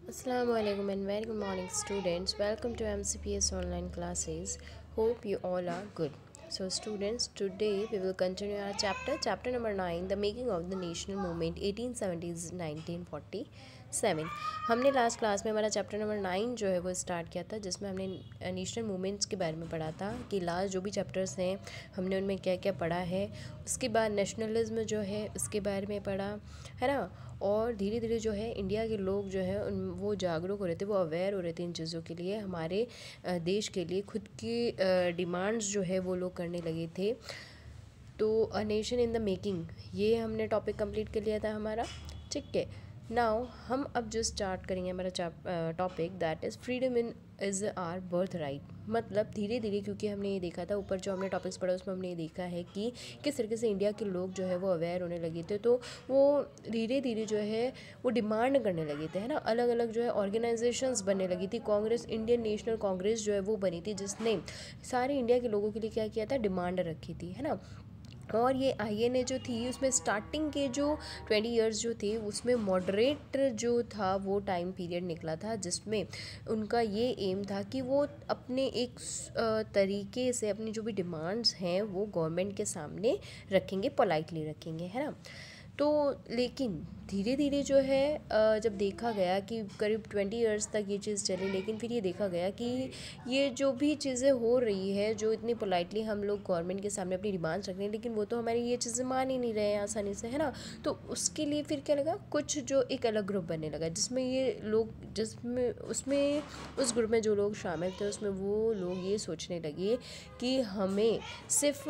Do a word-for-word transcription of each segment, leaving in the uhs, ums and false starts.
Assalamualaikum and very good morning students. Welcome to M C P S online classes. Hope you all are good. So students, today we will continue our chapter, chapter number nine, the making of the national movement eighteen seventies nineteen forty-seven. हमने last class में हमारा chapter number nine जो है वो start किया था, जिसमें हमने नेशनल मूवमेंट्स के बारे में पढ़ा था कि लास्ट जो भी चैप्टर्स हैं हमने उनमें क्या क्या पढ़ा है। उसके बाद नेशनलिज्म जो है उसके बारे में पढ़ा है ना। और धीरे धीरे जो है इंडिया के लोग जो है उन वो जागरूक हो रहे थे, वो अवेयर हो रहे थे इन चीज़ों के लिए, हमारे देश के लिए खुद की डिमांड्स जो है वो लोग करने लगे थे। तो a nation in the making, ये हमने टॉपिक कंप्लीट कर लिया था हमारा। ठीक है, नाउ हम अब जो स्टार्ट करेंगे हमारा topic that is freedom in is our birthright. मतलब धीरे धीरे, क्योंकि हमने ये देखा था ऊपर जो हमने टॉपिक्स पढ़ा उसमें हमने ये देखा है कि किस तरीके से इंडिया के लोग जो है वो अवेयर होने लगे थे, तो वो धीरे धीरे जो है वो डिमांड करने लगे थे, है ना। अलग अलग जो है ऑर्गेनाइजेशंस बनने लगी थी। कांग्रेस, इंडियन नेशनल कांग्रेस जो है वो बनी थी, जिसने सारे इंडिया के लोगों के लिए क्या किया था, डिमांड रखी थी, है ना। और ये आई एन ए जो थी उसमें स्टार्टिंग के जो ट्वेंटी इयर्स जो थे उसमें मॉडरेट जो था वो टाइम पीरियड निकला था, जिसमें उनका ये एम था कि वो अपने एक तरीके से अपनी जो भी डिमांड्स हैं वो गवर्नमेंट के सामने रखेंगे, पोलाइटली रखेंगे, है ना। तो लेकिन धीरे धीरे जो है जब देखा गया कि करीब ट्वेंटी इयर्स तक ये चीज़ चली, लेकिन फिर ये देखा गया कि ये जो भी चीज़ें हो रही है, जो इतनी पोलाइटली हम लोग गवर्नमेंट के सामने अपनी डिमांड्स रख रहे हैं, लेकिन वो तो हमारी ये चीज़ें मान ही नहीं रहे हैं आसानी से, है ना। तो उसके लिए फिर क्या लगा, कुछ जो एक अलग ग्रुप बनने लगा, जिसमें ये लोग जिसमें उसमें उस ग्रुप में जो लोग शामिल थे उसमें वो लोग ये सोचने लगे कि हमें सिर्फ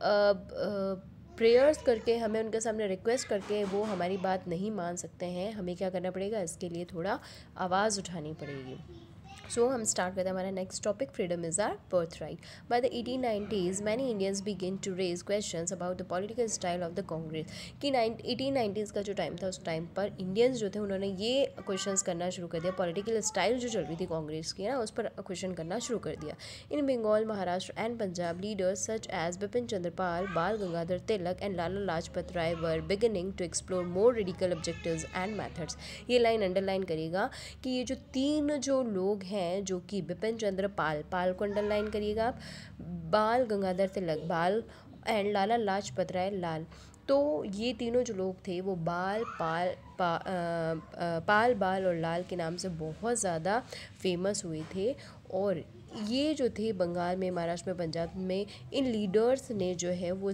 प्रेयर्स करके, हमें उनके सामने रिक्वेस्ट करके वो हमारी बात नहीं मान सकते हैं, हमें क्या करना पड़ेगा, इसके लिए थोड़ा आवाज़ उठानी पड़ेगी। सो so, हम स्टार्ट करते हैं हमारा next topic, freedom is our birthright. By the eighteen nineties many Indians begin to raise questions about the political style of the Congress. कि एटीन नाइंटीज़ का जो टाइम था उस टाइम पर इंडियंस जो थे उन्होंने ये क्वेश्चंस करना शुरू कर दिया, पॉलिटिकल स्टाइल जो चल रही थी कांग्रेस की ना उस पर क्वेश्चन करना शुरू कर दिया। In Bengal, Maharashtra and Punjab, leaders such as Bipin Chandra Pal, Bal Gangadhar Tilak and Lala Lajpat Rai were beginning to explore more radical objectives and methods. ये लाइन अंडरलाइन करिएगा कि ये जो तीन जो लोग हैं, जो कि बिपिन चंद्र पाल, पाल को अंडरलाइन करिएगा आप, बाल गंगाधर तिलक, बाल, एंड लाला लाजपत राय, लाल। तो ये तीनों जो लोग थे वो बाल, पाल पा, आ, आ, पाल, बाल और लाल के नाम से बहुत ज़्यादा फेमस हुए थे। और ये जो थे बंगाल में, महाराष्ट्र में, पंजाब में, इन लीडर्स ने जो है वो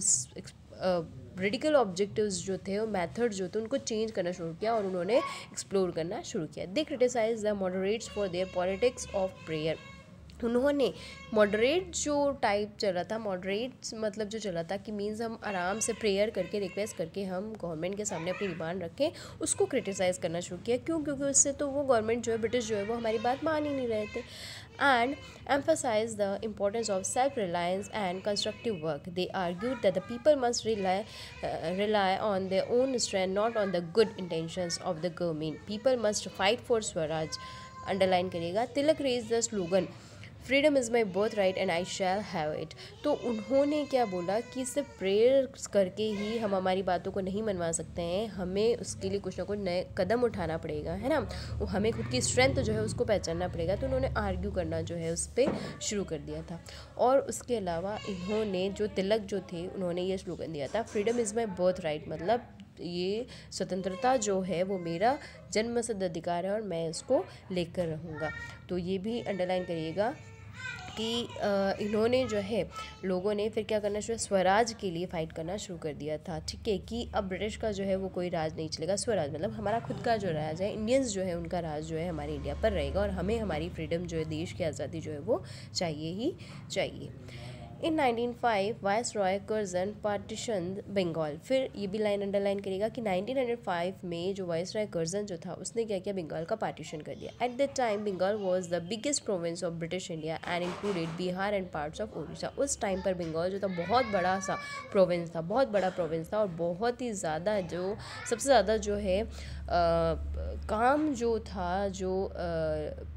रेडिकल ऑब्जेक्टिव्स जो थे और मेथड जो थे उनको चेंज करना शुरू किया और उन्होंने एक्सप्लोर करना शुरू किया। They criticise the moderates for their politics of prayer. उन्होंने मॉडरेट जो टाइप चला था, मॉडरेट मतलब जो चला था कि मीन्स हम आराम से प्रेयर करके, रिक्वेस्ट करके हम गवर्नमेंट के सामने अपनी डिमांड रखें, उसको क्रिटिसाइज़ करना शुरू किया। क्यों? क्योंकि उससे तो वो गवर्नमेंट जो है, ब्रिटिश जो है, वो हमारी बात मान ही नहीं रहे थे। And emphasize the importance of self-reliance and constructive work. They argued that the people must rely uh, rely on their own strength, not on the good intentions of the government. People must fight for Swaraj. Underline करिएगा। Tilak raised the slogan freedom is my birthright and I shall have it. तो उन्होंने क्या बोला कि सिर्फ prayer करके ही हम हमारी बातों को नहीं मनवा सकते हैं, हमें उसके लिए कुछ ना कुछ नए कदम उठाना पड़ेगा, है ना। हमें खुद की स्ट्रेंथ जो है उसको पहचानना पड़ेगा। तो उन्होंने आर्ग्यू करना जो है उस पर शुरू कर दिया था। और उसके अलावा इन्होंने जो तिलक जो थे उन्होंने ये स्लोगन दिया था, freedom is my birthright, मतलब ये स्वतंत्रता जो है वो मेरा जन्मसिद्ध अधिकार है और मैं इसको लेकर रहूँगा। तो ये भी अंडरलाइन करिएगा कि इन्होंने जो है लोगों ने फिर क्या करना शुरू, स्वराज के लिए फ़ाइट करना शुरू कर दिया था। ठीक है, कि अब ब्रिटिश का जो है वो कोई राज नहीं चलेगा, स्वराज मतलब हमारा खुद का जो राज है, इंडियंस जो है उनका राज जो है हमारे इंडिया पर रहेगा और हमें हमारी फ्रीडम जो है, देश की आज़ादी जो है वो चाहिए ही चाहिए। In nineteen O five viceroy Curzon partition Bengal. फिर ये भी लाइन अंडरलाइन करेगा कि नाइनटीन ओ फाइव में जो वायसरॉय कर्जन जो था उसने क्या किया, बंगाल का पार्टीशन कर दिया। At the time Bengal was the biggest province of British India and included Bihar and parts of Orissa. उस टाइम पर बंगाल जो था बहुत बड़ा सा प्रोविंस था, बहुत बड़ा प्रोविंस था और बहुत ही ज़्यादा जो सबसे ज़्यादा जो है आ, काम जो था, जो आ,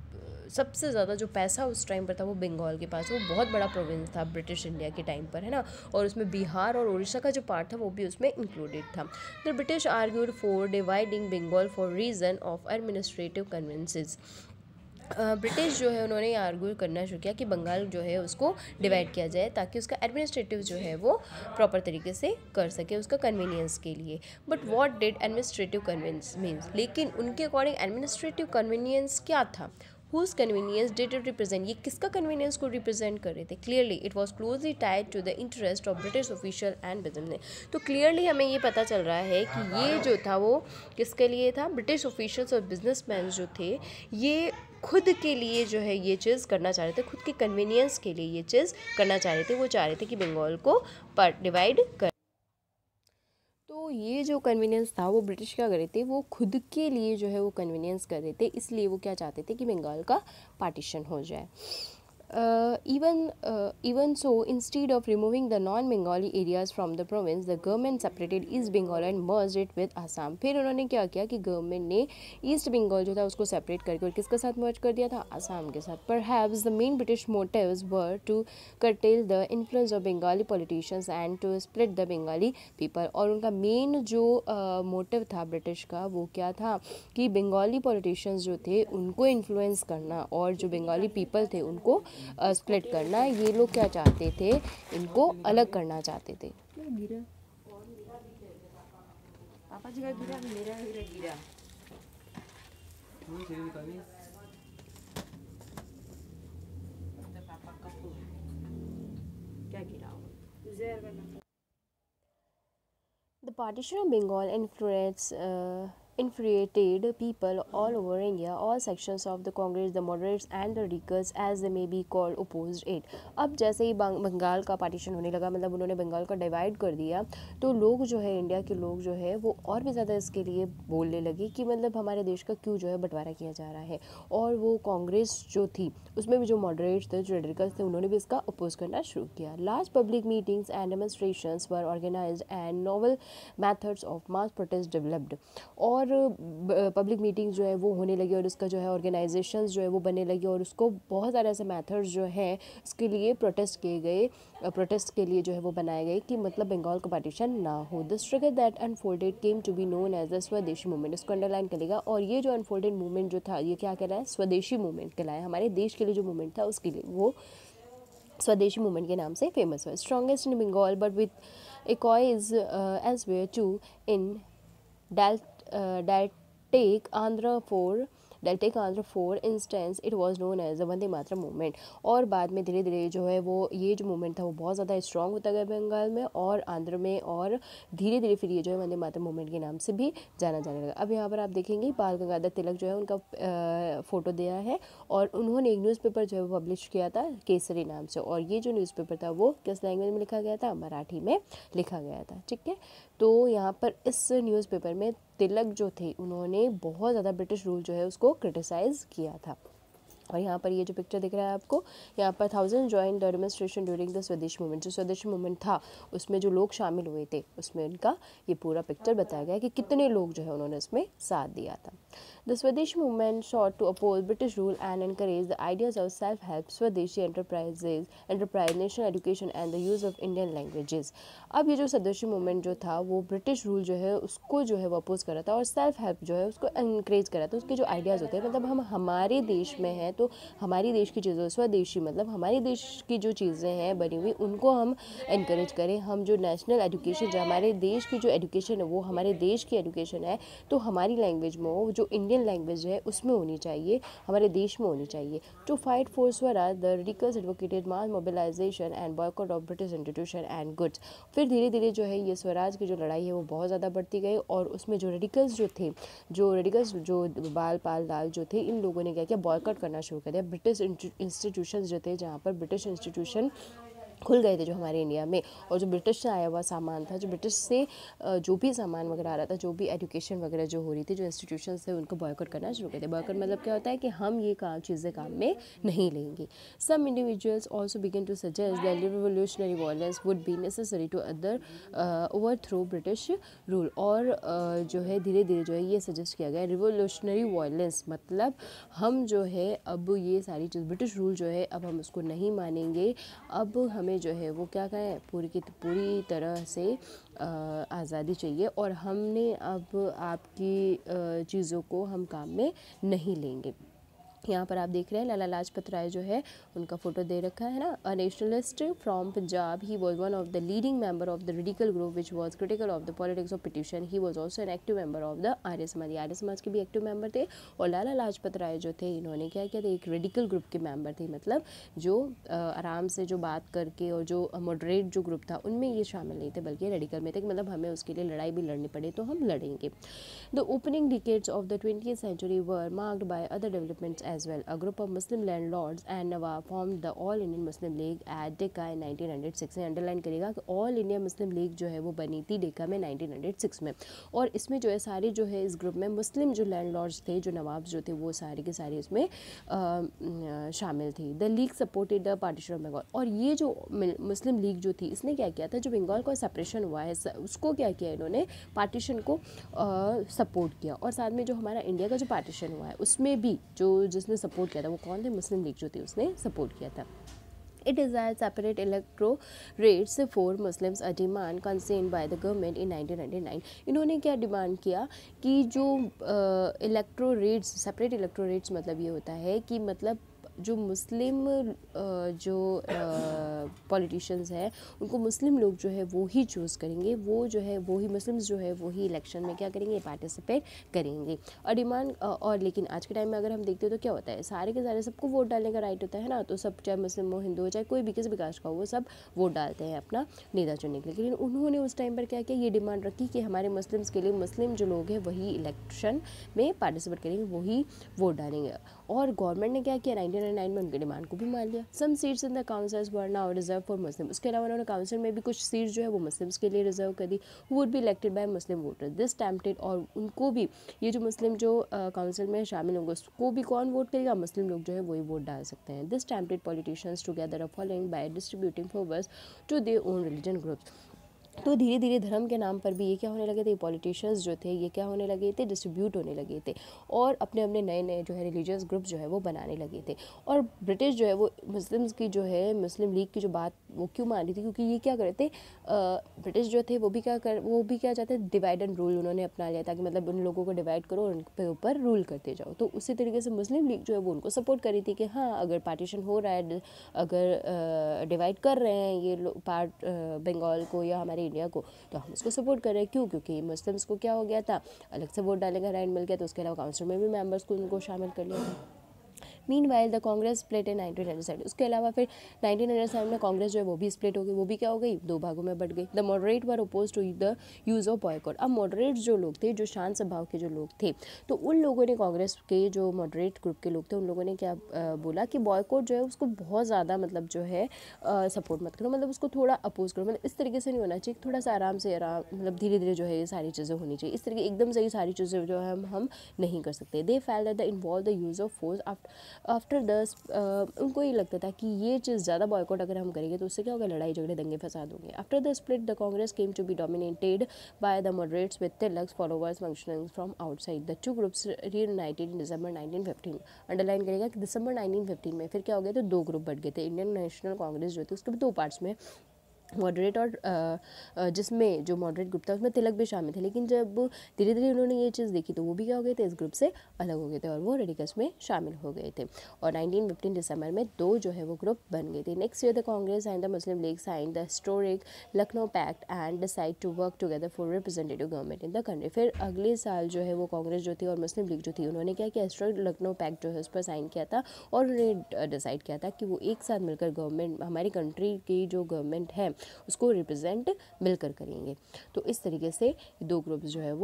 सबसे ज़्यादा जो पैसा उस टाइम पर था वो बंगाल के पास, वो बहुत बड़ा प्रोविंस था ब्रिटिश इंडिया के टाइम पर, है ना, और उसमें बिहार और उड़ीसा का जो पार्ट था वो भी उसमें इंक्लूडेड था। The British argued for dividing Bengal for reason of administrative conveniences. British जो है उन्होंने आर्ग्यू करना शुरू किया कि बंगाल जो है उसको डिवाइड किया जाए ताकि उसका एडमिनिस्ट्रेटिव जो है वो प्रॉपर तरीके से कर सके उसका कन्वीनियंस के लिए। But what did administrative convenience means, लेकिन उनके अकॉर्डिंग एडमिनिस्ट्रेटिव कन्वीनियंस क्या था, whose convenience did it represent, ये किसका कन्वीनियंस को रिप्रेजेंट कर रहे थे। Clearly it was closely tied to the interest of British official and business. तो क्लियरली हमें ये पता चल रहा है कि ये जो था वो किसके लिए था, ब्रिटिश ऑफिशियल्स और बिजनेसमैन जो थे ये खुद के लिए जो है ये चीज़ करना चाह रहे थे, खुद के कन्वीनियंस के लिए ये चीज़ करना चाह रहे थे। वो चाह रहे थे कि बंगाल को पार्ट डिवाइड कर, तो ये जो कन्वीनियंस था वो ब्रिटिश क्या कर रहे थे, वो खुद के लिए जो है वो कन्वीनियंस कर रहे थे, इसलिए वो क्या चाहते थे कि बंगाल का पार्टीशन हो जाए। Uh, even uh, even so, instead of removing the non-Bengali areas from the province, the government separated East Bengal and merged it with Assam. फिर उन्होंने क्या किया कि गवर्नमेंट ने ईस्ट बंगाल जो था उसको सेपरेट करके और किसके साथ मर्ज कर दिया था, असम के साथ। Perhaps the main British motives were to curtail the influence of Bengali politicians and to split the Bengali people. और उनका मेन जो मोटिव uh, था ब्रिटिश का वो क्या था कि बंगाली पॉलिटिशियंस जो थे उनको इन्फ्लुएंस करना और जो बंगाली पीपल थे उनको स्प्लिट uh, करना। ये लोग क्या चाहते थे, इनको अलग करना चाहते थे। पापा जी का गिरा, मेरा गिरा। क्या गिरा? The partition of Bengal influenced uh, infuriated people all over India. All sections of the Congress, the moderates and the radicals as they may be called, opposed it. अब जैसे ही बंगाल का पार्टीशन होने लगा, मतलब उन्होंने बंगाल का डिवाइड कर दिया, तो लोग जो है इंडिया के लोग जो है वो और भी ज़्यादा इसके लिए बोलने लगे कि मतलब हमारे देश का क्यों जो है बंटवारा किया जा रहा है। और वो कांग्रेस जो थी उसमें भी जो मॉडरेट्स थे, जो रेडिकल्स थे, उन्होंने भी इसका अपोज करना शुरू किया। Large public meetings and demonstrations were organised and novel methods of mass protest developed. और पब्लिक मीटिंग्स जो है वो होने लगी और इसका जो है ऑर्गेनाइजेशंस जो है वो बनने लगे और उसको बहुत सारे ऐसे मेथड्स जो हैं इसके लिए प्रोटेस्ट किए गए, प्रोटेस्ट के लिए जो है वो बनाए गए कि मतलब बंगाल का पार्टीशन ना हो। The struggle that unfolded came to be known as the Swadeshi movement, इसको अंडरलाइन करेगा। और ये जो अनफोल्डेड मूवमेंट जो था ये क्या कहलाया, स्वदेशी मूवमेंट कहलाया। हमारे देश के लिए जो मूवमेंट था उसके लिए वो स्वदेशी मूवमेंट के नाम से फेमस हुआ। Strongest in Bengal but with echoes uh, elsewhere too in Dal uh, Daltake Andhra for Daltake Andhra for instance it was known as the Vande Mataram movement। और बाद में धीरे धीरे जो है वो ये जो मूवमेंट था वो बहुत ज़्यादा स्ट्रॉन्ग होता गया बंगाल में और आंध्र में, और धीरे धीरे फिर ये जो है वंदे मातरम मूवमेंट के नाम से भी जाना जाने लगा। अब यहाँ पर आप देखेंगे बाल गंगाधर तिलक जो है उनका फ़ोटो दिया है और उन्होंने एक न्यूज़पेपर जो है वो पब्लिश किया था केसरी नाम से, और ये जो न्यूज़पेपर था वो किस लैंग्वेज में लिखा गया था, मराठी में लिखा गया था। ठीक है, तो यहाँ पर इस न्यूज़पेपर में तिलक जो थे उन्होंने बहुत ज़्यादा ब्रिटिश रूल जो है उसको क्रिटिसाइज़ किया था। और यहाँ पर ये जो पिक्चर दिख रहा है आपको, यहाँ पर thousand join the demonstration during the Swadeshi movement. जो स्वदेशी मूवमेंट था उसमें जो लोग शामिल हुए थे उसमें उनका ये पूरा पिक्चर बताया गया कि कितने लोग जो है उन्होंने इसमें साथ दिया था। The Swadeshi movement sought to oppose British rule and encourage the ideas of self-help, स्वदेशी enterprises, enterprise, national education and the use of Indian languages। अब ये जो स्वदेशी मूवमेंट जो था वो ब्रिटिश रूल जो है उसको जो है वो अपोज कर रहा था और सेल्फ हेल्प जो है उसको इनक्रेज कर रहा था। उसके जो आइडियाज़ होते हैं, मतलब हम हमारे देश में हैं तो हमारी देश की चीज़ों, स्वदेशी मतलब हमारे देश की जो चीज़ें हैं बनी हुई उनको हम इनक्रेज करें। हम जो नेशनल एजुकेशन, जो हमारे देश की जो एजुकेशन है वो हमारे देश की एजुकेशन है तो हमारी लैंग्वेज में हो, जो इंडियन लैंग्वेज है उसमें होनी चाहिए, हमारे देश में होनी चाहिए। To fight for Swaraj the radicals advocated mass mobilisation and boycott of British institution and goods. फिर धीरे धीरे जो है ये स्वराज की जो लड़ाई है वो बहुत ज़्यादा बढ़ती गई और उसमें जो रेडिकल्स जो थे, जो रेडिकल्स जो बाल पाल दाल जो थे, इन लोगों ने क्या किया, बॉयकॉट करना शुरू कर दिया ब्रिटिश इंस्टीट्यूशन जो थे, जहाँ पर ब्रिटिश इंस्टीट्यूशन खुल गए थे जो हमारे इंडिया में, और जो ब्रिटिश से आया हुआ सामान था, जो ब्रिटिश से जो भी सामान वगैरह आ रहा था, जो भी एजुकेशन वगैरह जो हो रही थी, जो इंस्टीट्यूशंस थे, उनको बॉयकॉट करना शुरू कर दिया। बॉयकॉट मतलब क्या होता है कि हम ये काम चीज़ें काम में नहीं लेंगे। Some individuals also begin to suggest that revolutionary violence would be necessary to other overthrow British rule. और uh, जो है धीरे धीरे जो है ये सजेस्ट किया गया रिवोल्यूशनरी वायलेंस मतलब हम जो है अब ये सारी चीज़ ब्रिटिश रूल जो है अब हम उसको नहीं मानेंगे, अब हमें जो है वो क्या कहें पूरी की पूरी तरह से आज़ादी चाहिए, और हमने अब आपकी चीज़ों को हम काम में नहीं लेंगे। यहाँ पर आप देख रहे हैं लाला लाजपत राय जो है उनका फोटो दे रखा है ना। A nationalist from Punjab, he was one of the leading member of the radical group which was critical of the politics of petition. He was also an active member of the Arya Samaj. Arya समाज के भी active member थे। और लाला लाजपत राय जो थे इन्होंने क्या किया था, एक रेडिकल ग्रुप के मेंबर थे, मतलब जो आराम से जो बात करके और जो मॉडरेट जो ग्रुप था उनमें ये शामिल नहीं थे, बल्कि रेडिकल में थे, मतलब हमें उसके लिए लड़ाई भी लड़नी पड़े तो हम लड़ेंगे। The opening decades of the twentieth century were marked by other developments as well. A group of Muslim landlords and nawab formed the all Indian Muslim League at Dacca in nineteen hundred six में। Underline करेगा कि all India Muslim league जो है वो बनी थी डेक्का में nineteen hundred six में, और इसमें जो है सारे जो है इस ग्रुप में मुस्लिम जो लैंडलॉर्ड्स थे, जो नवाब जो थे, वो सारे के सारे इसमें शामिल थी। The League supported the partition of Bengal. और ये जो मुस्लिम लीग जो थी इसने क्या किया था, जो बंगाल का सेपरेशन हुआ है उसको क्या किया इन्होंने, पार्टीशन को सपोर्ट किया। और साथ में जो हमारा इंडिया का जो पार्टीशन हुआ है उसमें भी जो जिसने सपोर्ट किया था वो कौन थे, मुस्लिम लीग जो थी उसने सपोर्ट किया था। It desired separate electorates for Muslims, a demand conceded by the government in nineteen hundred nine. इन्होंने क्या डिमांड किया कि जो इलेक्टोरेट्स, सेपरेट इलेक्टोरेट्स मतलब ये होता है कि मतलब जो मुस्लिम जो पॉलिटिशियंस हैं उनको मुस्लिम लोग जो है वो ही चूज़ करेंगे, वो जो है वो ही मुस्लिम्स जो है वो ही इलेक्शन में क्या करेंगे, पार्टिसिपेट करेंगे। और डिमांड और लेकिन आज के टाइम में अगर हम देखते हो तो क्या होता है, सारे के सारे सबको वोट डालने का राइट होता है ना, तो सब चाहे मुस्लिम हो, हिंदू हो, चाहे कोई भी किसी भी कास्ट का हो, वो सब वोट डालते हैं अपना नेता चुनने के लिए। लेकिन उन्होंने उस टाइम पर क्या किया, ये डिमांड रखी कि हमारे मुस्लिम्स के लिए मुस्लिम जो लोग हैं वही इलेक्शन में पार्टिसिपेट करेंगे, वही वोट डालेंगे। और गवर्नमेंट ने क्या किया, नाइनटीन हंड्रेड नाइन में उनकी डिमांड को भी मान लिया। Some seats in the councils were now reserve for Muslim. उसके अलावा उन्होंने काउंसिल में भी कुछ सीट्स जो है वो मुस्लिम्स के लिए रिजर्व कर दी। Who would be elected by Muslim voter this tempted. और उनको भी ये जो मुस्लिम जो काउंसिल uh, में शामिल होंगे उसको भी कौन वोट करेगा, मुस्लिम लोग जो है वही वोट डाल सकते हैं। This tempted politicians to gather a following by distributing favours to their own religion groups. तो धीरे धीरे धर्म के नाम पर भी ये क्या होने लगे थे, पॉलिटिशियंस जो थे ये क्या होने लगे थे, डिस्ट्रीब्यूट होने लगे थे, और अपने अपने नए नए जो है रिलीजियस ग्रुप जो है वो बनाने लगे थे। और ब्रिटिश जो है वो मुस्लिम्स की जो है मुस्लिम लीग की जो बात वो क्यों मान रही थी, क्योंकि ये क्या करते थे, ब्रिटिश जो थे वो भी क्या कर वो भी क्या चाहते डिवाइड एंड रूल उन्होंने अपना लिया, ताकि मतलब उन लोगों को डिवाइड करो और उनके ऊपर रूल करते जाओ। तो उसी तरीके से मुस्लिम लीग जो है वो उनको सपोर्ट कर रही थी कि हाँ अगर पार्टीशन हो रहा है, अगर डिवाइड कर रहे हैं ये लोग पार्ट बंगाल को या हमारे इंडिया को, तो हम इसको सपोर्ट कर रहे हैं। क्यों, क्योंकि मुस्लिम्स को क्या हो गया था, अलग से वोट डालने का राइट मिल गया, तो उसके अलावा काउंसिल में भी मेंबर्स को उनको शामिल कर लिया था। Meanwhile the Congress split in nineteen hundred seven. उसके अलावा फिर नाइनटीन हंड्रेड सेवन में कांग्रेस जो है वो भी स्प्लिट हो गई, वो भी क्या हो गई, दो भागों में बट गई। The moderate were oppose to the use of boycott. अब मॉडरेट जो लोग थे, जो शांत स्वभाव के जो लोग थे, तो उन लोगों ने, कांग्रेस के जो मॉडरेट ग्रुप के लोग थे, उन लोगों ने क्या आ, बोला कि बॉयकॉट जो है उसको बहुत ज़्यादा मतलब जो है सपोर्ट मत करो, मतलब उसको थोड़ा अपोज करो, मतलब इस तरीके से नहीं होना चाहिए, थोड़ा सा आराम से आराम मतलब धीरे धीरे जो है ये सारी चीज़ें होनी चाहिए, इस तरीके एकदम से ही सारी चीज़ें जो है हम हम नहीं कर सकते। They felt that the involve the use of force after the Uh, उनको ये लगता था कि ये चीज़ ज़्यादा बॉयकॉट अगर हम करेंगे तो उससे क्या होगा, लड़ाई झगड़े दंगे फसाद होंगे। After the split the Congress came to be dominated by the moderates with Tilak's followers functioning from outside. The two groups reunited in December nineteen fifteen. Underline करेगा कि दिसंबर नाइनटीन फिफ्टीन में फिर क्या हो गया, तो दो ग्रुप बढ़ गए थे। इंडियन नेशनल कांग्रेस जो थी उसके भी दो पार्ट्स में, मॉडरेट और जिसमें जो मॉडरेट ग्रुप था उसमें तिलक भी शामिल थे, लेकिन जब धीरे धीरे उन्होंने ये चीज़ देखी तो वो भी क्या हो गए थे, इस ग्रुप से अलग हो गए थे और वो रेडिकल्स में शामिल हो गए थे। और नाइनटीन फिफ्टीन दिसंबर में दो जो है वो ग्रुप बन गए थे। Next year the Congress and the Muslim League sign the historic Lucknow pact and decide to work together for representative government in the country. फिर अगले साल जो है वो कांग्रेस जो थी और मुस्लिम लीग जो थी उन्होंने क्या किया, हिस्टोरिक लखनऊ पैक्ट जो है उस पर साइन किया था और उन्होंने डिसाइड किया था कि वो एक साथ मिलकर गवर्नमेंट, हमारी कंट्री की जो गवर्नमेंट है उसको रिप्रेजेंट मिलकर करेंगे। तो इस तरीके से दो ग्रुप्स जो है वो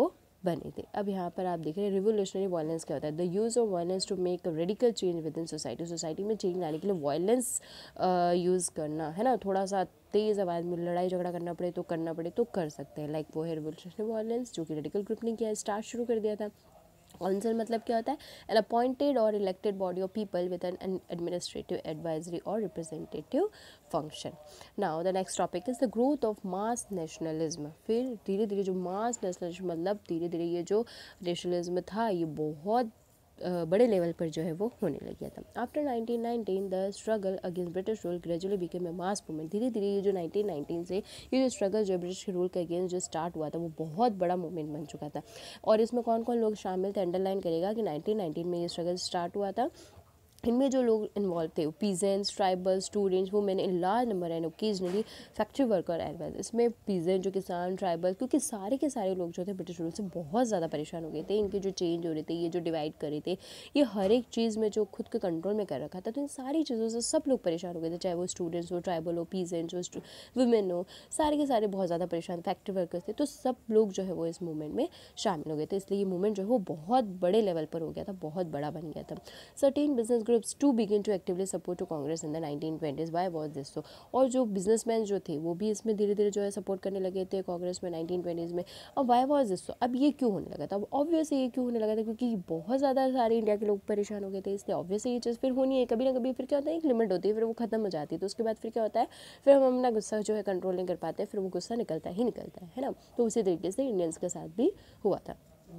बने थे। अब यहाँ पर आप देख रहे हैं रिवोल्यूशनरी वायलेंस क्या होता है, the use of violence to make a radical change within society, society में चेंज लाने के लिए वायलेंस यूज़ करना, है ना, थोड़ा सा तेज़ आवाज़ में लड़ाई झगड़ा करना पड़े तो करना पड़े तो कर सकते हैं, लाइक वो है रिवोल्यूशनरी वायलेंस जो कि रेडिकल ग्रुप ने किया, स्टार्ट शुरू कर दिया था। काउंसिल मतलब क्या होता है, एन अपॉइंटेड और elected body of people with an administrative advisory और representative function. Now the next topic is the growth of mass nationalism. फिर धीरे धीरे जो मास नेशनलिज्म मतलब धीरे धीरे ये जो नेशनलिज्म था ये बहुत बड़े लेवल पर जो है वो होने लग गया था। After nineteen nineteen the struggle against British rule gradually became a mass movement. धीरे धीरे ये जो नाइनटीन नाइनटीन से ये जो स्ट्रगल जो ब्रिटिश रूल के अगेंस्ट जो स्टार्ट हुआ था वो बहुत बड़ा मूवमेंट बन चुका था। और इसमें कौन कौन लोग शामिल थे, अंडरलाइन करेगा कि नाइनटीन नाइनटीन में ये स्ट्रगल स्टार्ट हुआ था। इनमें जो लोग इन्वॉल्व थे peasants, tribals, students, women in large number and occasionally factory worker as well. इसमें पीजेंट जो किसान, ट्राइबल, क्योंकि सारे के सारे लोग जो थे ब्रिटिश रूल से बहुत ज़्यादा परेशान हो गए थे। इनके जो चेंज हो रहे थे, ये जो डिवाइड कर रहे थे, ये हर एक चीज़ में जो खुद के कंट्रोल में कर रखा था, तो इन सारी चीज़ों से सब लोग परेशान हो गए थे, चाहे वो स्टूडेंट्स हो, ट्राइबल हो, पीजेंट्स हो, वुमेन हो, सारे के सारे बहुत ज़्यादा परेशान, फैक्ट्री वर्कर्स थे, तो सब लोग जो है वो इस मूवमेंट में शामिल हो गए थे। इसलिए ये मूवमेंट जो है वो बहुत बड़े लेवल पर हो गया था, बहुत बड़ा बन गया था। Certain business groups to begin to actively support to Congress in the nineteen twenties. Why was this so? और जो बिजनेसमैन जो थे वो भी इसमें धीरे धीरे जो है सपोर्ट करने लगे थे कांग्रेस में नाइनटीन ट्वेंटीज़ में। अब व्हाई वाज दिस सो? अब ये क्यों होने लगा था? अब ऑब्वियसली ये क्यों होने लगा था, क्योंकि बहुत ज़्यादा सारे इंडिया के लोग परेशान हो गए थे, इसलिए ऑब्वियसली ये चीज़ फिर होनी है कभी ना कभी। फिर क्या होता है, एक लिमिट होती है, फिर वो खत्म हो जाती है, तो उसके बाद फिर क्या होता है, फिर हम अपना गुस्सा जो है कंट्रोल नहीं कर पाते, फिर वो गुस्सा निकलता ही निकलता है है ना। तो उसी तरीके से इंडियंस के साथ भी हुआ था।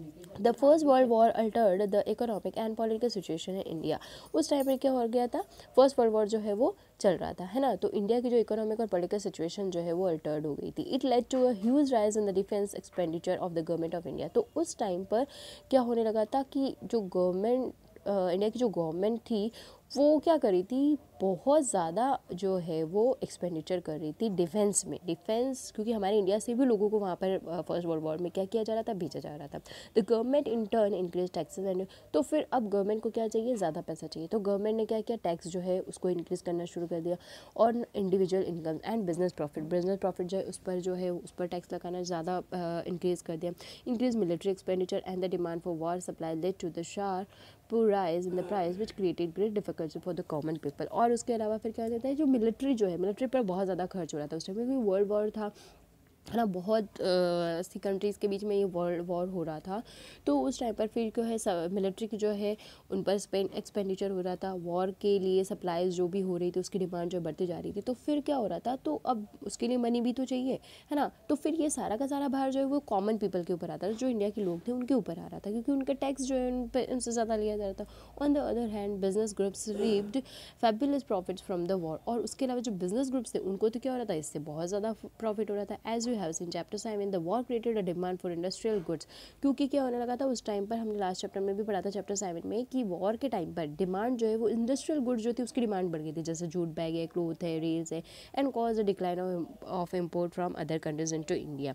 The first world war altered the economic and political situation in India. उस टाइम पर क्या हो गया था, फर्स्ट वर्ल्ड वॉर जो है वो चल रहा था, है ना, तो इंडिया की जो इकोनॉमिक और पॉलिटिकल सिचुएशन जो है वो अल्टर्ड हो गई थी। It led to a huge rise in the defence expenditure of the government of India. तो उस टाइम पर क्या होने लगा था कि जो गवर्नमेंट इंडिया की जो गवर्नमेंट थी वो क्या कर रही थी, बहुत ज़्यादा जो है वो एक्सपेंडिचर कर रही थी डिफेंस में। डिफेंस क्योंकि हमारे इंडिया से भी लोगों को वहाँ पर फर्स्ट वर्ल्ड वॉर में क्या किया जा रहा था, भेजा जा रहा था। The government in turn increase taxes and, तो फिर अब गवर्नमेंट को क्या चाहिए, ज़्यादा पैसा चाहिए, तो गवर्नमेंट ने क्या किया, टैक्स जो है उसको इंक्रीज़ करना शुरू कर दिया। और individual income and business profit, business profit जो है उस पर जो है उस पर टैक्स लगाना ज़्यादा इंक्रीज़ कर दिया। Increase military expenditure and the demand for war supply led to the sharp rise in the price which created great difficulty for the common people। और उसके अलावा फिर क्या कहते हैं, जो मिलिट्री जो है, मिलिट्री पर बहुत ज़्यादा खर्च हो रहा था उस टाइम में, वर्ल्ड वॉर था, है ना, बहुत सी कंट्रीज़ के बीच में ये वर्ल्ड वॉर हो रहा था। तो उस टाइम पर फिर क्या है, मिलिट्री की जो है उन पर स्पेंड एक्सपेंडिचर हो रहा था, वॉर के लिए सप्लाईज जो भी हो रही थी उसकी डिमांड जो बढ़ती जा रही थी, तो फिर क्या हो रहा था, तो अब उसके लिए मनी भी तो चाहिए, है ना, तो फिर ये सारा का सारा भार जो है वो कॉमन पीपल के ऊपर आता था, जो इंडिया के लोग थे उनके ऊपर आ रहा था, क्योंकि उनका टैक्स जो है उन पर उनसे ज़्यादा लिया जा रहा था। On the other hand business groups reaped fabulous profits from the war. और उसके अलावा जो बिजनेस ग्रुप्स थे उनको तो क्या हो रहा था, इससे बहुत ज़्यादा प्रॉफिट हो रहा था। As you have seen chapter seven, the war created a demand for industrial goods. क्योंकि क्या होने लगा था उस टाइम पर, हमने लास्ट चैप्टर में भी पढ़ा था चैप्टर सेवन में, कि वॉर के टाइम पर डिमांड जो है वो इंडस्ट्रियल गुड्स जो थी उसकी डिमांड बढ़ गई थी, जैसे जूट बैग है, क्लोथ है, रेल्स है, and cause the decline of import from other countries into India.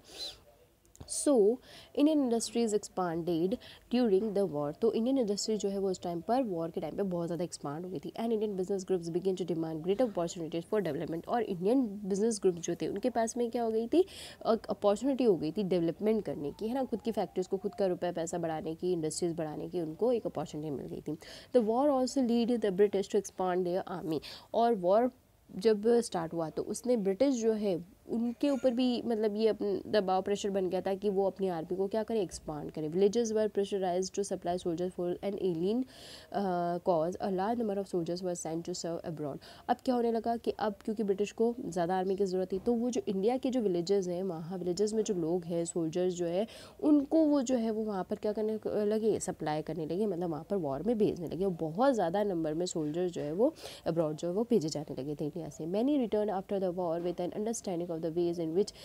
So Indian industries expanded during the war. तो इंडियन इंडस्ट्री जो है वो उस टाइम पर वॉर के टाइम पे बहुत ज़्यादा एक्सपांड हो गई थी। And Indian business groups begin to demand greater opportunities for development. और इंडियन बिजनेस ग्रुप जो थे उनके पास में क्या हो गई थी, अपॉर्चुनिटी हो गई थी डेवलपमेंट करने की, है ना, खुद की फैक्ट्रीज को, खुद का रुपया पैसा बढ़ाने की, इंडस्ट्रीज बढ़ाने की, उनको एक अपॉर्चुनिटी मिल गई थी। The war also lead the British to expand their army. और वॉर जब स्टार्ट हुआ तो उसने ब्रिटिश जो है उनके ऊपर भी मतलब ये अपना दबाव प्रेशर बन गया था कि वो अपनी आर्मी को क्या करे, एक्सपांड करे। Villages were pressurised to supply soldiers for an alien cause, a large number of soldiers were sent to serve abroad. अब क्या होने लगा कि अब क्योंकि ब्रिटिश को ज़्यादा आर्मी की ज़रूरत थी, तो वो जो इंडिया के जो विलेजेस हैं, वहाँ विलेजेस में जो लोग हैं, सोल्जर्स जो है, उनको वो जो है वो वहाँ पर क्या करने लगे, सप्लाई करने लगे, मतलब वहाँ पर वॉर में भेजने लगे। बहुत ज़्यादा नंबर में सोल्जर्स जो है वो अब्रॉड जो है वो भेजे जाने लगे थे इंडिया से। Many return after the war with an understanding of the ways in which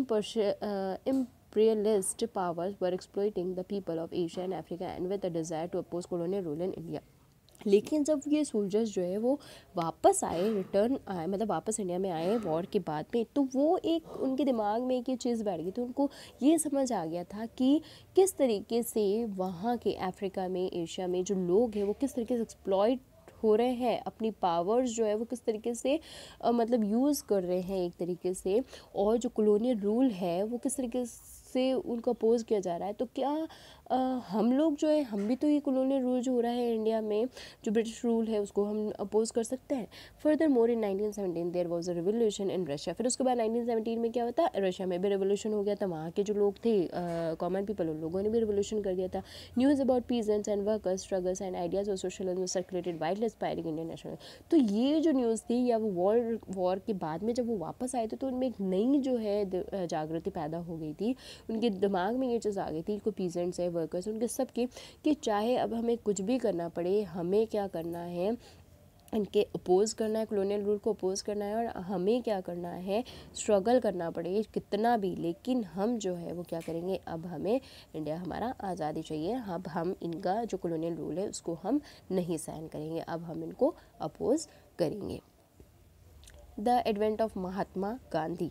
imperialist powers were exploiting the people of Asia and Africa and with a desire to oppose colonial rule in India। लेकिन जब ये soldiers जो है वो वापस आए, return आए, मतलब वापस इंडिया में आए वॉर के बाद में, तो वो एक उनके दिमाग में एक ये चीज़ बैठ गई, तो उनको ये समझ आ गया था कि किस तरीके से वहाँ के अफ्रीका में, एशिया में जो लोग हैं वो किस तरीके से एक्सप्लॉइट हो रहे हैं, अपनी पावर्स जो है वो किस तरीके से आ, मतलब यूज़ कर रहे हैं एक तरीके से, और जो कॉलोनियल रूल है वो किस तरीके से उनको अपोज किया जा रहा है, तो क्या आ, हम लोग जो है, हम भी तो ये कॉलोनियल रूल जो हो रहा है इंडिया में, जो ब्रिटिश रूल है, उसको हम अपोज कर सकते हैं। Furthermore in nineteen seventeen there was a revolution in Russia. फिर उसके बाद नाइनटीन सेवनटीन में क्या होता है, रशिया में भी रिवोल्यूशन हो गया था। वहाँ के जो लोग थे, कॉमन पीपल, उन लोगों ने भी रिवोल्यूशन कर दिया था। News about peasants and workers struggles and ideas of socialism circulated widely inspiring Indian national. तो ये जो न्यूज़ थी, या वो वॉर वॉर के बाद में जब वो वापस आए थे, तो उनमें एक नई जो है जागृति पैदा हो गई थी। उनके दिमाग में ये चीज़ आ गई थी, को पीजेंट्स है, वर्कर्स, उनके सब के, कि चाहे अब हमें कुछ भी करना पड़े, हमें क्या करना है, इनके अपोज़ करना है, कॉलोनियल रूल को अपोज़ करना है, और हमें क्या करना है, स्ट्रगल करना पड़े कितना भी, लेकिन हम जो है वो क्या करेंगे, अब हमें इंडिया हमारा आज़ादी चाहिए, अब हम इनका जो कॉलोनियल रूल है उसको हम नहीं सहन करेंगे, अब हम इनको अपोज़ करेंगे। The advent of Mahatma Gandhi.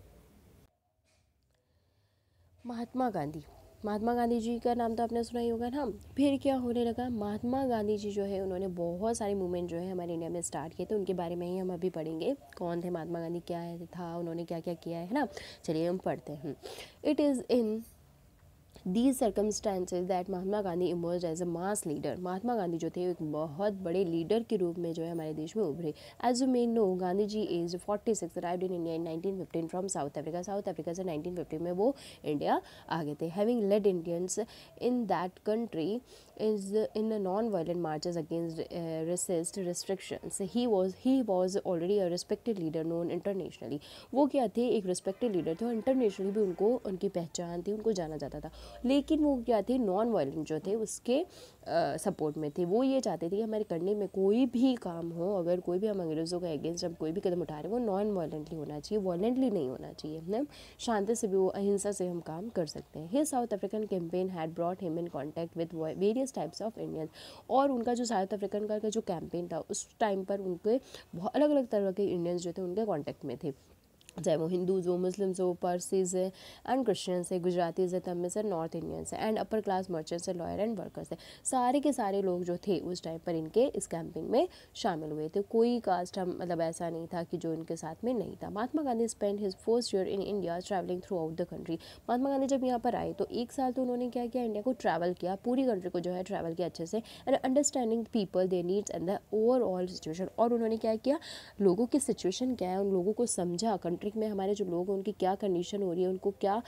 Mahatma Gandhi Mahatma Gandhi ji का नाम तो आपने सुना ही होगा ना। फिर क्या होने लगा, महात्मा गांधी जी जो है उन्होंने बहुत सारे मूवमेंट जो है हमारे इंडिया में स्टार्ट किए थे, उनके बारे में ही हम अभी पढ़ेंगे। कौन थे महात्मा गांधी, क्या है था, उन्होंने क्या क्या किया है ना। चलिए हम पढ़ते हैं। It is in These circumstances that Mahatma Gandhi emerged as a mass leader। Mahatma Gandhi जो थे एक बहुत बड़े लीडर के रूप में जो है हमारे देश में उभरे। As you may know, Gandhi ji age forty six arrived in India in nineteen fifteen from South Africa। South Africa से नाइनटीन फिफ्टी में वो इंडिया आ गए थे। Having led Indians in that country is in a non-violent marches against uh, racist restrictions, he was he was already a respected leader known internationally। वो क्या थे, एक respected leader थे और इंटरनेशनली भी उनको उनकी पहचान थी, उनको जाना जाता था। लेकिन वो क्या थे, नॉन वायलेंट जो थे उसके सपोर्ट में थे। वो ये चाहते थे कि हमारे करने में कोई भी काम हो, अगर कोई भी हम अंग्रेज़ों के अगेंस्ट हम कोई भी कदम उठा रहे हैं, वो नॉन वायलेंटली होना चाहिए, वायलेंटली नहीं होना चाहिए, ना शांति से भी, वो अहिंसा से हम काम कर सकते हैं। His South African campaign had brought him in contact with various types of Indians. और उनका जो साउथ अफ्रीकन का जो कैंपेन था, उस टाइम पर उनके बहुत अलग अलग तरह के इंडियंस जो थे उनके कॉन्टैक्ट में थे, चाहे वो हिंदूज़ हो, मुस्लिम्स हो, पारसीज है एंड क्रिश्चियंस है, गुजरातीज है, तमिल्स है, नॉर्थ इंडियंस है, एंड अपर क्लास मर्चेंट्स है, लॉयर एंड वर्कर्स है। सारे के सारे लोग जो थे उस टाइम पर इनके इस कैंपेन में शामिल हुए थे। कोई कास्ट हम मतलब ऐसा नहीं था कि जो इनके साथ में नहीं था। Mahatma Gandhi spend his first year in India travelling throughout the country. Mahatma Gandhi जब यहाँ पर आए तो एक साल तो उन्होंने क्या किया, इंडिया को ट्रैवल किया, पूरी कंट्री को जो है ट्रैवल किया अच्छे से, and understanding people, their needs and the overall situation. और उन्होंने क्या किया, लोगों की सिचुएशन क्या है, उन लोगों को समझा, कंट्री में हमारे जो लोग उनकी क्या कंडीशन हो रही है, उनको क्या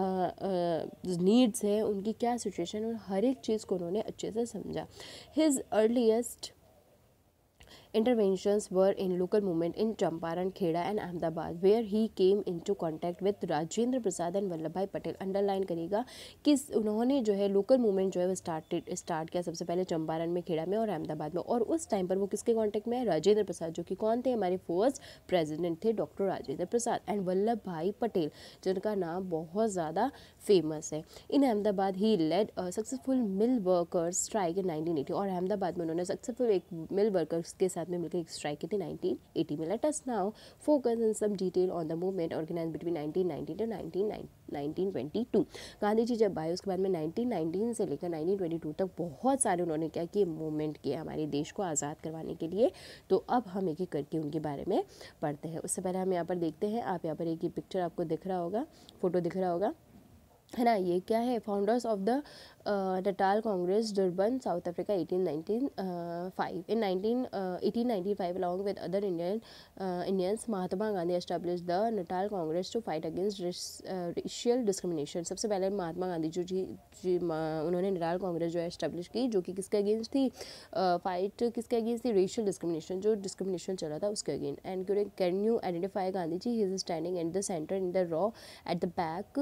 नीड्स है, उनकी क्या सिचुएशन है, हर एक चीज़ को उन्होंने अच्छे से समझा। His earliest interventions were in local movement in Champaran, Kheda and Ahmedabad, where he came into contact with Rajendra Prasad and Vallabh Bhai Patel। Underline करिएगा कि उन्होंने जो है लोकल मूवमेंट जो है वो स्टार्टेड स्टार्ट किया सबसे पहले चंपारण में, खेड़ा में और अहमदाबाद में। और उस टाइम पर वो किसके कांटेक्ट में है, राजेंद्र प्रसाद, जो कि कौन थे, हमारे फर्स्ट प्रेसिडेंट थे डॉक्टर राजेंद्र प्रसाद, एंड वल्लभ भाई पटेल जिनका नाम बहुत ज़्यादा फेमस है। In Ahmedabad he led successful mill workers strike in nineteen eighty. और अहमदाबाद में उन्होंने सक्सेसफुल एक मिल वर्कर्स के साथ में मिलकर एक स्ट्राइक की थी नाइनटीन एटी में। Let us now focus in some detail on the movement organised between nineteen nineteen to nineteen twenty two. Gandhi ji जब आए उसके बाद में नाइनटीन नाइनटीन से लेकर नाइनटीन ट्वेंटी टू तक बहुत सारे उन्होंने क्या किए, मूवमेंट किए हमारे देश को आज़ाद करवाने के लिए। तो अब हम एक एक करके उनके बारे में पढ़ते हैं। उससे पहले हम यहाँ पर देखते हैं, आप यहाँ पर एक ही पिक्चर आपको दिख रहा होगा, फोटो दिख रहा होगा, है ना। ये क्या है, founders of the Natal Congress Durban South Africa eighteen nineteen five. In nineteen eighteen ninety five along with other Indian Indians Mahatma Gandhi establish the Natal Congress to fight against racial discrimination. सबसे पहले महात्मा गांधी जो जी जी उन्होंने नटाल कांग्रेस जो है establish की, जो कि किसके अगेंस्ट थी, फाइट uh, किसके अगेंस्ट थी, रेशियल डिस्क्रिमिनेशन, जो डिस्क्रिमिनेशन चला था उसके against. And can you identify Gandhi ji, he is standing at the centre in the row at the back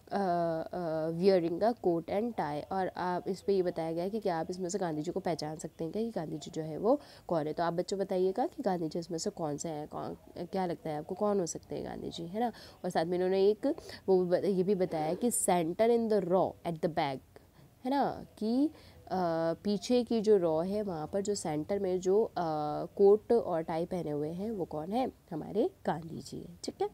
wearing a coat and tie. और आप इस पे ये बताया गया है कि क्या आप इसमें से गांधी जी को पहचान सकते हैं क्या, कि गांधी जी जो है वो कौन है। तो आप बच्चों बताइएगा कि गांधी जी इसमें से कौन से हैं, कौन क्या लगता है आपको कौन हो सकते हैं गांधी जी, है ना। और साथ में इन्होंने एक वो ये भी बताया कि centre in the row at the back, है ना, कि Uh, पीछे की जो रॉ है वहाँ पर जो सेंटर में जो uh, कोट और टाई पहने हुए हैं वो कौन है, हमारे गांधी जी है, ठीक है।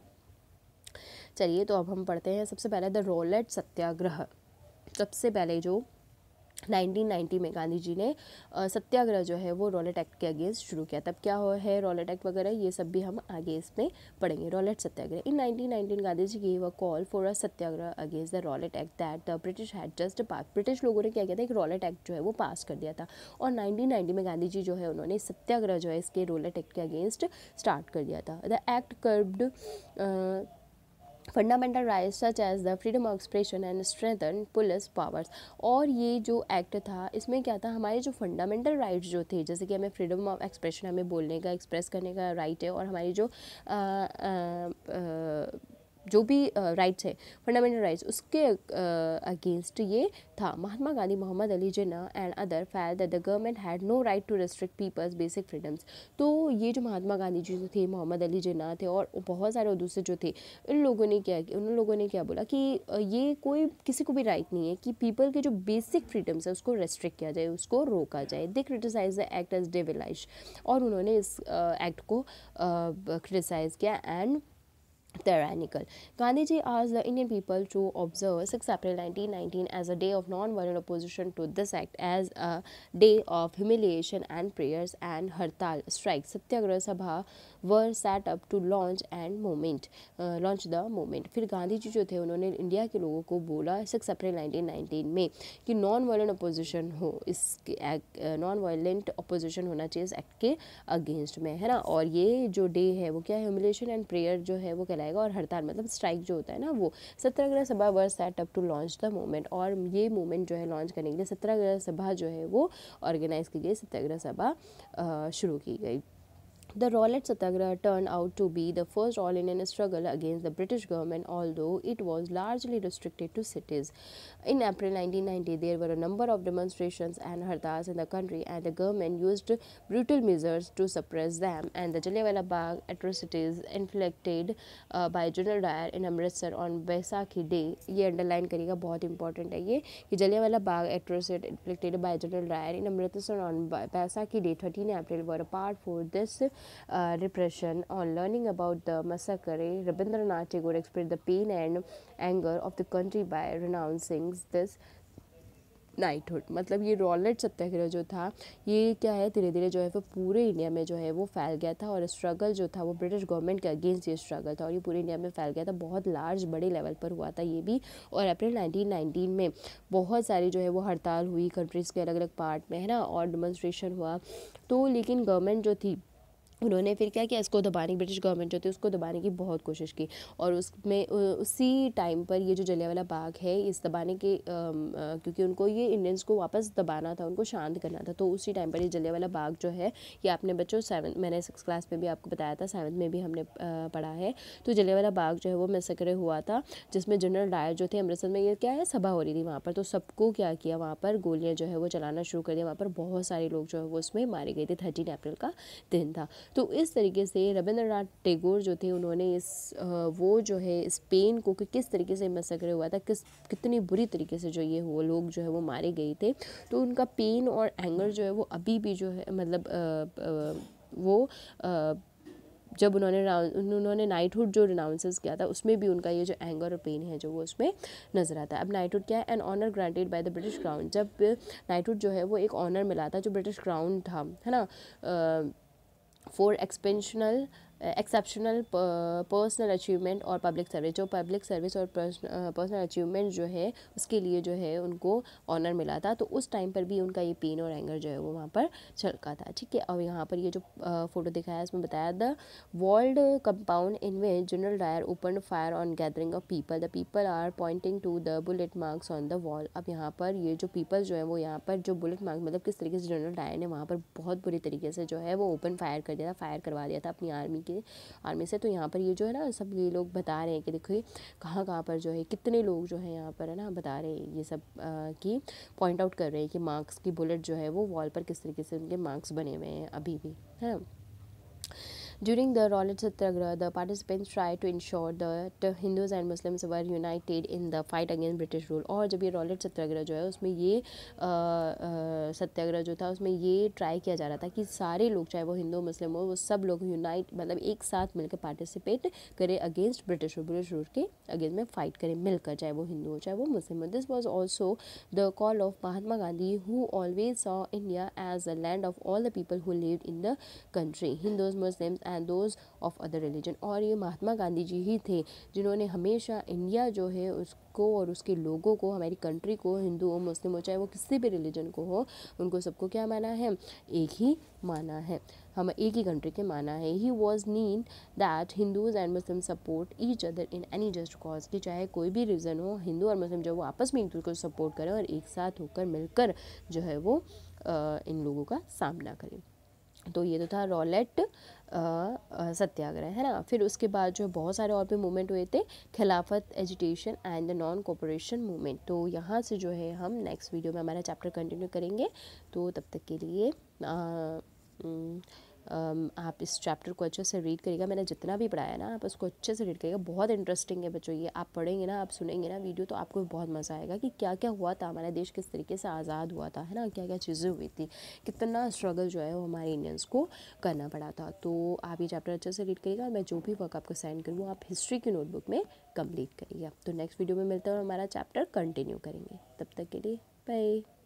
चलिए तो अब हम पढ़ते हैं सबसे पहले द रॉलेट सत्याग्रह। सबसे पहले जो नाइनटीन नाइंटी में गांधी जी ने अ, सत्याग्रह जो है वो रॉलेट एक्ट के अगेंस्ट शुरू किया। तब क्या हो है रॉलेट एक्ट वगैरह, ये सब भी हम आगे इसमें पढ़ेंगे। Rowlatt satyagraha in nineteen nineteen Gandhi ji give a call for a satyagraha against the Rowlatt act that the British had just pass. British लोगों ने क्या किया था, एक रॉलेट एक्ट जो है वो पास कर दिया था, और नाइनटीन नाइंटी में गांधी जी जो है उन्होंने सत्याग्रह जो है इसके रॉलेट एक्ट के अगेंस्ट स्टार्ट कर दिया था। The act curbed fundamental rights such as the freedom of expression and strengthen police powers. और ये जो एक्ट था इसमें क्या था, हमारे जो फंडामेंटल राइट्स जो थे, जैसे कि हमें फ्रीडम ऑफ एक्सप्रेशन, हमें बोलने का एक्सप्रेस करने का राइट है, और हमारी जो आ, आ, आ, जो भी राइट्स है फंडामेंटल राइट्स, उसके अगेंस्ट ये था। Mahatma Gandhi, Mohammad Ali Jinnah and other felt that the government had no right to restrict people's basic freedoms. तो ये जो महात्मा गांधी जी थे, मोहम्मद अली जिन्ना थे, और बहुत सारे और दूसरे जो थे, इन लोगों ने क्या किया, उन लोगों ने क्या बोला कि ये कोई किसी को भी राइट नहीं है कि पीपल के जो बेसिक फ्रीडम्स है उसको रेस्ट्रिक्ट किया जाए, उसको रोका जाए। They criticise the act as devilish, और उन्होंने इस एक्ट को क्रिटिसाइज किया and tyrannical. Gandhiji asked the Indian people to observe sixth April nineteen nineteen as a day of non-violent opposition to this act, as a day of humiliation and prayers and hartal strikes. Satyagraha Sabha were set up to launch and movement, uh, launch the movement. फिर गांधी जी जो थे उन्होंने India के लोगों को बोला six April nineteen nineteen में कि नॉन वायलेंट अपोजिशन हो, इस नॉन वायलेंट अपोजिशन होना चाहिए इस एक्ट के अगेंस्ट में, है ना। और ये जो डे है वो क्या है, ह्यूमिलेशन एंड प्रेयर जो है वो कहलाएगा, और हड़ताल मतलब स्ट्राइक जो होता है ना वो। Satyagraha Sabha were set up to launch the movement, और ये मूवमेंट जो है लॉन्च करने के लिए सत्याग्रह सभा जो है वो ऑर्गेनाइज की गई, सत्याग्रह सभा शुरू की गई। The Rowlatt Satyagraha turned out to be the first all-Indian struggle against the British government, although it was largely restricted to cities. In April nineteen ninety, there were a number of demonstrations and hartals in the country, and the government used brutal measures to suppress them. And the Jallianwala Bagh atrocities inflicted uh, by General Dyer in Amritsar on Baisakhi Day, ये underline करिएगा, बहुत important है ये कि Jallianwala Bagh atrocities inflicted by General Dyer in Amritsar on Baisakhi Day, thirteen April, were a part for this Uh, repression. On learning about the massacre, Rabindranath Tagore expressed the pain and anger of the country by renouncing this knighthood. मतलब ये Rowlatt सत्याग्रह जो था ये क्या है, धीरे धीरे जो है वो पूरे इंडिया में जो है वो फैल गया था, और स्ट्रगल जो था वो ब्रिटिश गवर्नमेंट के अगेंस्ट ये स्ट्रगल था, और ये पूरे इंडिया में फैल गया था, बहुत लार्ज बड़े लेवल पर हुआ था ये भी। और अप्रैल नाइनटीन नाइनटीन में बहुत सारी जो है वो हड़ताल हुई कंट्रीज़ के अलग अलग पार्ट में, है ना, और डेमोन्स्ट्रेशन हुआ। तो लेकिन गवर्नमेंट जो थी उन्होंने फिर क्या किया, इसको दबाने, ब्रिटिश गवर्नमेंट जो थी उसको दबाने की बहुत कोशिश की, और उसमें उसी टाइम पर ये जो जलियांवाला बाग है इस दबाने के क्योंकि उनको ये इंडियंस को वापस दबाना था, उनको शांत करना था, तो उसी टाइम पर ये जलियांवाला बाग जो है ये आपने बच्चों सेवन मैंने सिक्स क्लास में भी आपको बताया था, सेवन्थ में भी हमने पढ़ा है। तो जलियांवाला बाग जो है वो मैसेकर हुआ था, जिसमें जनरल डायर जो थे अमृतसर में, ये क्या है सभा हो रही थी वहाँ पर, तो सबको क्या किया वहाँ पर गोलियाँ जो है वो चलाना शुरू कर दिया, वहाँ पर बहुत सारे लोग जो है वो उसमें मारे गए थे। थर्टीन अप्रैल का दिन था। तो इस तरीके से रविंद्रनाथ टैगोर जो थे उन्होंने इस वो जो है स्पेन को कि किस तरीके से मैसेकर हुआ था, किस कितनी बुरी तरीके से जो ये वो लोग जो है वो मारे गए थे, तो उनका पेन और एंगर जो है वो अभी भी जो है मतलब आ, आ, वो आ, जब उन्होंने उन्होंने नाइटहुड जो रिनाउंसेस किया था उसमें भी उनका ये जो एंगर और पेन है जो वो उसमें नजर आता है। अब नाइटहुड क्या है, an honour granted by the British crown. जब नाइटहुड जो है वो एक ऑनर मिला था जो ब्रिटिश क्राउन था, है ना, for exceptional exceptional personal achievement और पब्लिक सर्विस, जो पब्लिक सर्विस और पर्सनल अचीवमेंट जो है उसके लिए जो है उनको ऑनर मिला था। तो उस टाइम पर भी उनका ये पेन और एंगर जो है वो वहाँ पर छलका था, ठीक है। और यहाँ पर ये जो फोटो दिखाया है इसमें बताया the walled compound in which General Dyer open fire on gathering of people, the people are pointing to the bullet marks on the wall. अब यहाँ पर ये जो पीपल जो है वो यहाँ पर जो बुलेट मार्क मतलब किस तरीके से जनरल डायर ने वहाँ पर बहुत बुरी तरीके से जो है वो ओपन फायर कर दिया था, फायर करवा दिया था अपनी आर्मी के आर्मी से। तो यहाँ पर ये जो है ना सब ये लोग बता रहे हैं कि देखो कहाँ कहाँ पर जो है कितने लोग जो है यहाँ पर है ना बता रहे हैं ये सब कि पॉइंट आउट कर रहे हैं कि मार्क्स की बुलेट जो है वो वॉल पर किस तरीके से उनके मार्क्स बने हुए हैं अभी भी, है ना। During the Rowlatt Satyagraha, the participants tried to ensure that Hindus and Muslims were united in the fight against British rule. और जब ये रॉलेट सत्याग्रह जो है उसमें ये सत्याग्रह जो था उसमें ये ट्राई किया जा रहा था कि सारे लोग चाहे वो हिंदू मुस्लिम हो वो सब लोग यूनाइट मतलब एक साथ मिलकर पार्टिसिपेट करें against British rule British rule के अगेंस्ट में फाइट करें मिलकर, चाहे वो हिंदू हो चाहे वो मुस्लिम हो. This was also the call of Mahatma Gandhi who always saw India as a land of all the people who lived in the country, Hindus Muslims and those of other religion. और ये महात्मा गांधी जी ही थे जिन्होंने हमेशा इंडिया जो है उसको और उसके लोगों को, हमारी कंट्री को, हिंदू हो मुस्लिम हो चाहे वो किसी भी रिलीजन को हो, उनको सबको क्या माना है, एक ही माना है, हम एक ही कंट्री के माना है. He was keen that Hindus and Muslim support each other in any just cause, कि चाहे कोई भी रीज़न हो हिंदू और मुस्लिम जो वो आपस में एक दूसरे को सपोर्ट करें और एक साथ होकर मिलकर जो है वो आ, इन लोगों का सामना करें. तो ये तो था रॉलेट सत्याग्रह, है ना. फिर उसके बाद जो बहुत सारे और भी मूवमेंट हुए थे, Khilafat agitation and the non cooperation movement. तो यहाँ से जो है हम नेक्स्ट वीडियो में हमारा चैप्टर कंटिन्यू करेंगे. तो तब तक के लिए आ, उम, Um, आप इस चैप्टर को अच्छे से रीड करिएगा. मैंने जितना भी पढ़ाया ना आप उसको अच्छे से रीड करिएगा. बहुत इंटरेस्टिंग है बच्चों, ये आप पढ़ेंगे ना, आप सुनेंगे ना वीडियो तो आपको बहुत मज़ा आएगा कि क्या क्या हुआ था, हमारा देश किस तरीके से आज़ाद हुआ था, है ना, क्या क्या चीज़ें हुई थी, कितना स्ट्रगल जो है वो हमारे इंडियंस को करना पड़ा था. तो आप ये चैप्टर अच्छे से रीड करिएगा. मैं जो भी वर्क आपको सेंड करूँ वो आप हिस्ट्री की नोटबुक में कंप्लीट करिएगा. तो नेक्स्ट वीडियो में मिलते हैं और हमारा चैप्टर कंटिन्यू करेंगे. तब तक के लिए बाय.